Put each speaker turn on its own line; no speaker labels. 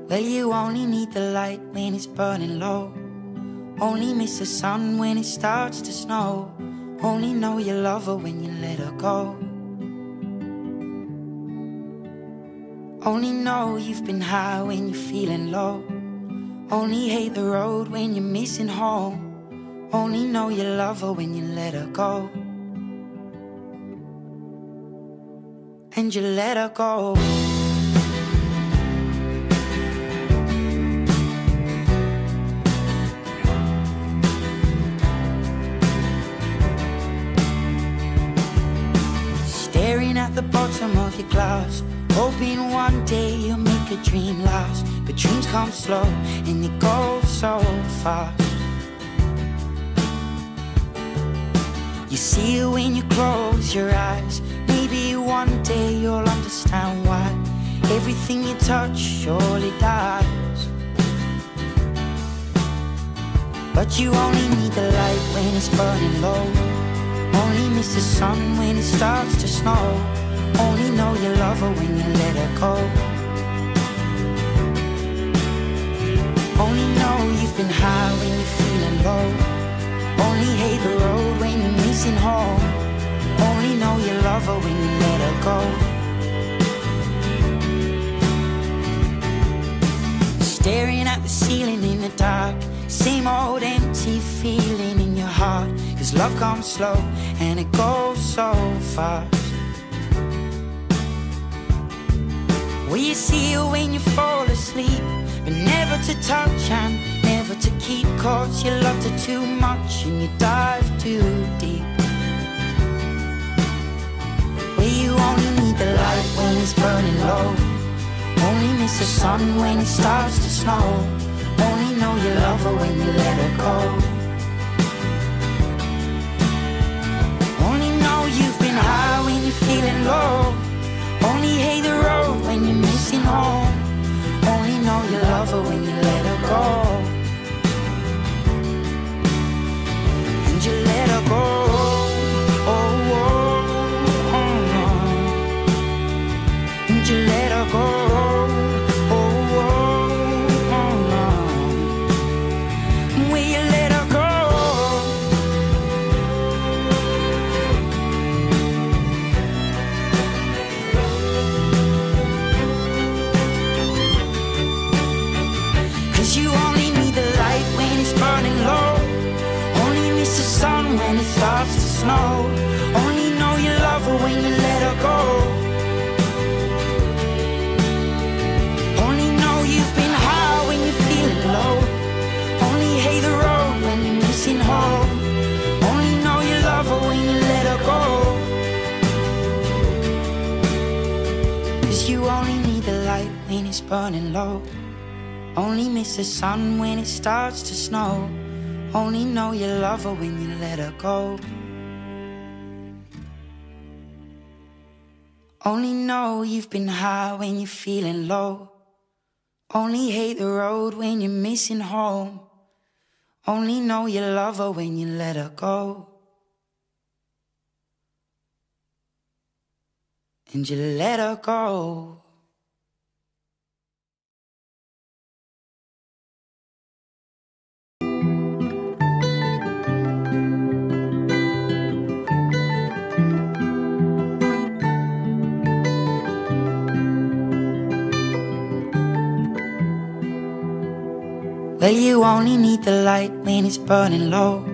Well, you only need the light when it's burning low. Only miss the sun when it starts to snow. Only know you love her when you let her go. Only know you've been high when you're feeling low. Only hate the road when you're missing home. Only know you love her when you let her go. And you let her go. Staring at the bottom of your glass, hoping one day you'll make a dream last. But dreams come slow and they go so fast. You see it when you close your eyes. Maybe one day you'll understand why everything you touch surely dies. But you only need the light when it's burning low. Only miss the sun when it starts to snow. Only know you love her when you let her go. Only know you've been high when you're feeling low. Only hate the road when you're missing home. Only know you love her when you let her go. Staring at the ceiling in the dark, same old empty feeling in your heart. 'Cause love comes slow and it goes so fast. Will you see her when you fall asleep, but never to touch and never to keep? 'Cause you loved her too much and you dive too deep. Well, you only need the light when it's burning low. Only miss the sun when it starts to snow. Only know you love her when you let her go. Only know you've been high when you're feeling low. Only hate the road when you're missing home. Only know you love her when you let her go. And you let her go. Oh, oh, oh, oh. And you let her go. Oh, oh, oh, oh. Will you let her go? You only need the light when it's burning low. Only miss the sun when it starts to snow. Only know you love her when you let her go. Only know you've been high when you're feeling low. Only hate the road when you're missing home. Only know you love her when you let her go. 'Cause you only need the light when it's burning low. Only miss the sun when it starts to snow. Only know you love her when you let her go. Only know you've been high when you're feeling low. Only hate the road when you're missing home. Only know you love her when you let her go. And you let her go. Well, you only need the light when it's burning low.